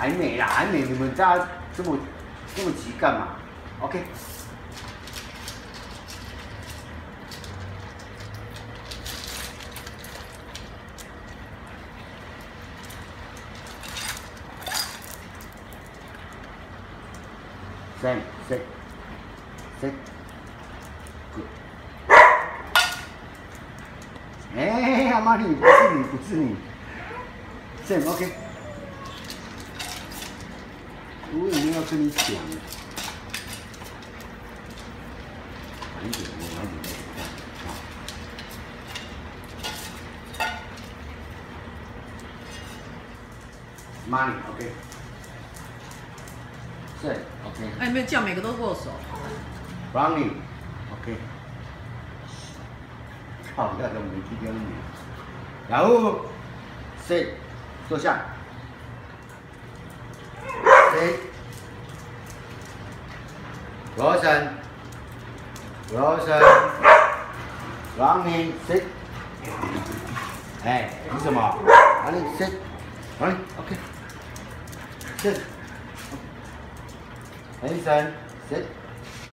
还没啦，还没，你们大家这么急干嘛 ？OK。Same, sit, sit, good. 哎，阿妈你不是你，Same, OK。我也没有跟你讲，晚一点，我晚一点再啊。Money, OK。是 OK。 哎，没有叫每个都握手。 Brownie, OK。靠，那个没去跟你。然后 sit 坐下 sit Rosen Brownie sit。哎，你什么？哪里 sit Brownie OK sit。Hanson sit。